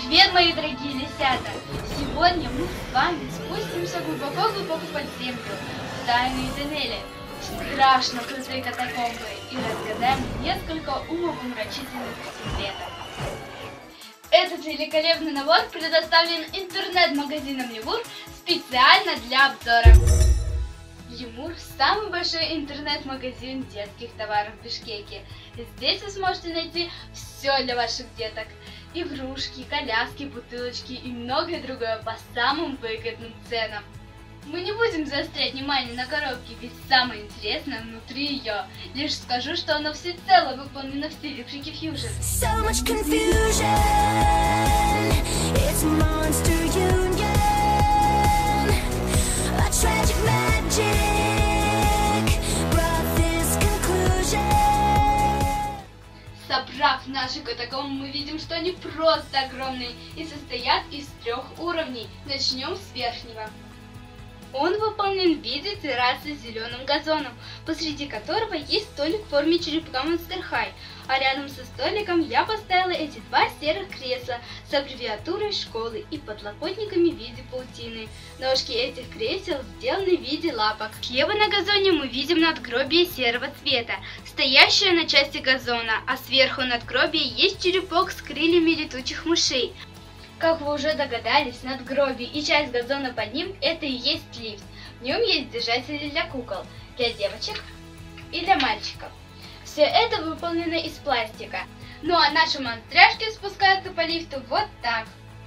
Привет, мои дорогие лисята! Сегодня мы с вами спустимся глубоко-глубоко под землю, в тайные тоннели, в страшно крутые катакомбы и разгадаем несколько умопомрачительных секретов. Этот великолепный набор предоставлен интернет-магазином Лемур специально для обзора. Лемур – самый большой интернет-магазин детских товаров в Бишкеке. Здесь вы сможете найти все для ваших деток. Игрушки, коляски, бутылочки и многое другое по самым выгодным ценам. Мы не будем заострять внимание на коробке, ведь самое интересное внутри ее. Лишь скажу, что она всецело выполнена в стиле Freaky Fusion. So much confusion, it's Monster Union, a tragic magic brought this conclusion. Собрав наши катакомбы, мы видим, что они просто огромные и состоят из 3 уровней. Начнем с верхнего. Он выполнен в виде террасы с зеленым газоном, посреди которого есть столик в форме черепка Monster High, а рядом со столиком я поставила эти 2 серых кресла с аббревиатурой школы и подлокотниками в виде паутины. Ножки этих кресел сделаны в виде лапок. Слева на газоне мы видим надгробие серого цвета, стоящее на части газона, а сверху надгробия есть черепок с крыльями летучих мышей. Как вы уже догадались, надгробие и часть газона под ним – это и есть лифт. В нем есть держатели для кукол, для девочек и для мальчиков. Все это выполнено из пластика. Ну а наши монстряшки спускаются по лифту вот так.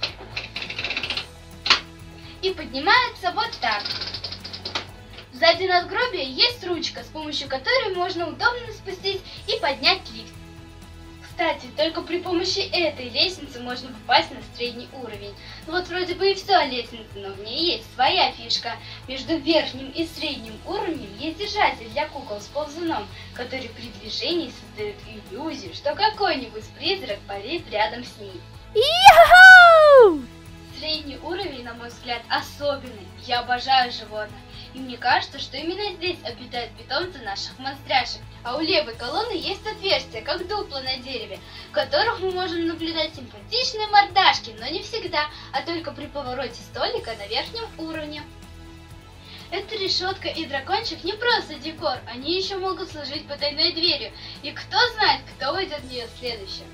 И поднимаются вот так. Сзади надгробия есть ручка, с помощью которой можно удобно спустить и поднять лифт. Кстати, только при помощи этой лестницы можно попасть на средний уровень. Ну вот вроде бы и все о лестнице, но в ней есть своя фишка. Между верхним и средним уровнем есть держатель для кукол с ползуном, который при движении создает иллюзию, что какой-нибудь призрак парит рядом с ней. Йо-хо! Средний уровень, на мой взгляд, особенный. Я обожаю животных. И мне кажется, что именно здесь обитают питомцы наших монстряшек. А у левой колонны есть отверстие, как дупло на дереве, в которых мы можем наблюдать симпатичные мордашки, но не всегда, а только при повороте столика на верхнем уровне. Эта решетка и дракончик не просто декор, они еще могут служить потайной дверью. И кто знает, кто войдет в нее следующим.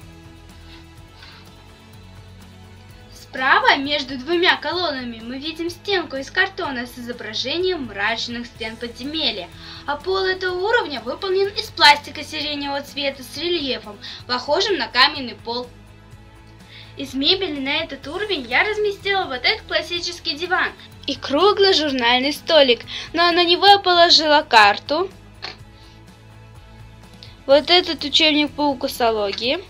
Справа, между 2 колоннами, мы видим стенку из картона с изображением мрачных стен подземелья, а пол этого уровня выполнен из пластика сиреневого цвета с рельефом, похожим на каменный пол. Из мебели на этот уровень я разместила вот этот классический диван и круглый журнальный столик, но на него я положила карту, вот этот учебник по укусологии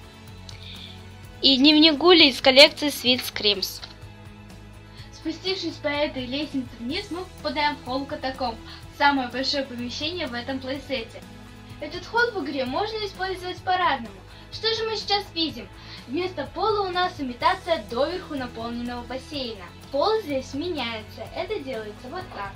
и дневник Гули из коллекции Sweet Screams. Спустившись по этой лестнице вниз, мы попадаем в холл катакомб, самое большое помещение в этом плейсете. Этот холл в игре можно использовать по-разному. Что же мы сейчас видим? Вместо пола у нас имитация доверху наполненного бассейна. Пол здесь меняется, это делается вот так.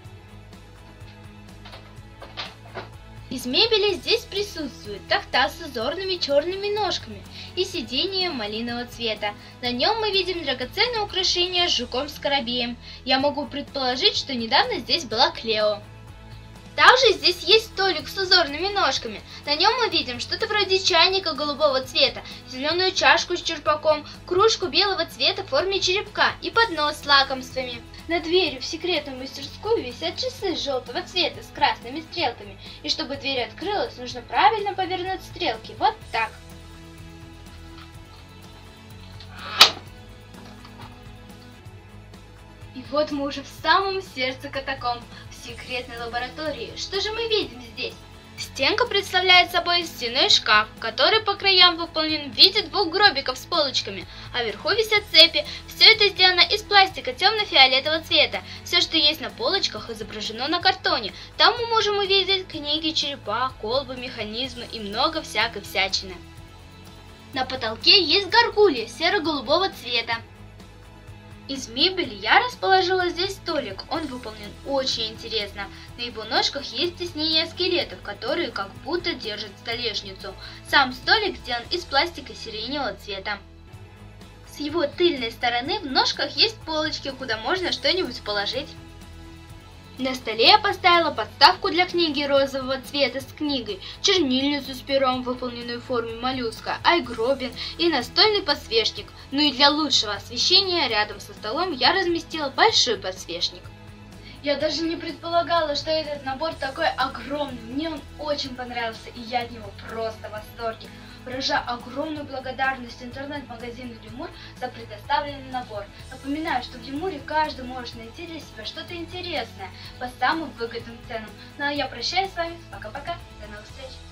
Из мебели здесь присутствует тахта с узорными черными ножками и сиденье малинового цвета. На нем мы видим драгоценное украшение с жуком-скоробеем. Я могу предположить, что недавно здесь была Клео. Также здесь есть столик с узорными ножками. На нем мы видим что-то вроде чайника голубого цвета, зеленую чашку с черпаком, кружку белого цвета в форме черепка и поднос с лакомствами. Над дверью в секретную мастерскую висят часы желтого цвета с красными стрелками. И чтобы дверь открылась, нужно правильно повернуть стрелки. Вот так. И вот мы уже в самом сердце катакомб, в секретной лаборатории. Что же мы видим здесь? Стенка представляет собой стенной шкаф, который по краям выполнен в виде 2 гробиков с полочками, а вверху висят цепи. Все это сделано из пластика темно-фиолетового цвета. Все, что есть на полочках, изображено на картоне. Там мы можем увидеть книги, черепа, колбы, механизмы и много всякой всячины. На потолке есть горгулья серо-голубого цвета. Из мебели я расположила здесь столик, он выполнен очень интересно. На его ножках есть тиснения скелетов, которые как будто держат столешницу. Сам столик сделан из пластика сиреневого цвета. С его тыльной стороны в ножках есть полочки, куда можно что-нибудь положить. На столе я поставила подставку для книги розового цвета с книгой, чернильницу с пером, выполненную в форме моллюска, айгробин и настольный подсвечник. Ну и для лучшего освещения рядом со столом я разместила большой подсвечник. Я даже не предполагала, что этот набор такой огромный. Мне он очень понравился, и я от него просто в восторге. Выражаю огромную благодарность интернет-магазину Лемур за предоставленный набор. Напоминаю, что в Лемуре каждый может найти для себя что-то интересное по самым выгодным ценам. Ну а я прощаюсь с вами. Пока-пока. До новых встреч.